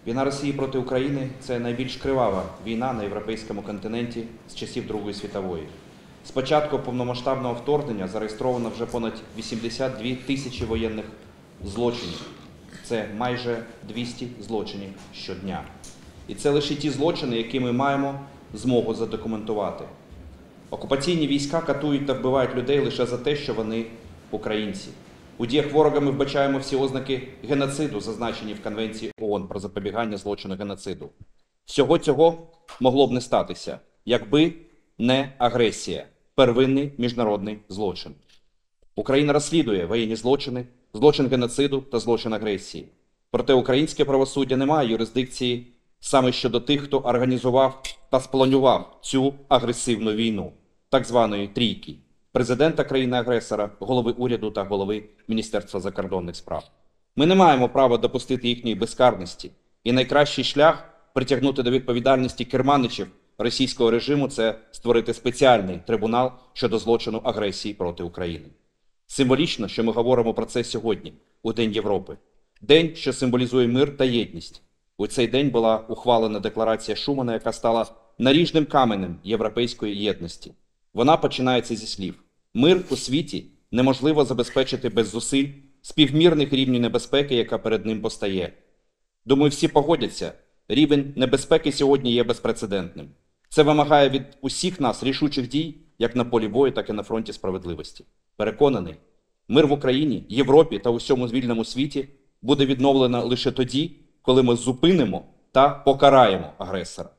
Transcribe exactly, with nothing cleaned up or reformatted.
Війна Росії проти України – це найбільш кривава війна на європейському континенті з часів Другої світової. З початку повномасштабного вторгнення зареєстровано вже понад вісімдесят дві тисячі воєнних злочинів. Це майже двісті злочинів щодня. І це лише ті злочини, які ми маємо змогу задокументувати. Окупаційні війська катують та вбивають людей лише за те, що вони українці. У діях ворога ми вбачаємо всі ознаки геноциду, зазначені в Конвенції ООН про запобігання злочину геноциду. Всього цього могло б не статися, якби не агресія, первинний міжнародний злочин. Україна розслідує воєнні злочини, злочин геноциду та злочин агресії. Проте українське правосуддя не має юрисдикції саме щодо тих, хто організував та спланував цю агресивну війну, так званої трійки – президента країни-агресора, голови уряду та голови Міністерства закордонних справ. Ми не маємо права допустити їхньої безкарності. І найкращий шлях притягнути до відповідальності керманичів російського режиму – це створити спеціальний трибунал щодо злочину агресії проти України. Символічно, що ми говоримо про це сьогодні, у День Європи. День, що символізує мир та єдність. У цей день була ухвалена декларація Шумана, яка стала наріжним каменем європейської єдності. Вона починається зі слів: «Мир у світі неможливо забезпечити без зусиль співмірних рівнів небезпеки, яка перед ним постає». Думаю, всі погодяться, рівень небезпеки сьогодні є безпрецедентним. Це вимагає від усіх нас рішучих дій, як на полі бою, так і на фронті справедливості. Переконаний, мир в Україні, Європі та усьому вільному світі буде відновлено лише тоді, коли ми зупинимо та покараємо агресора.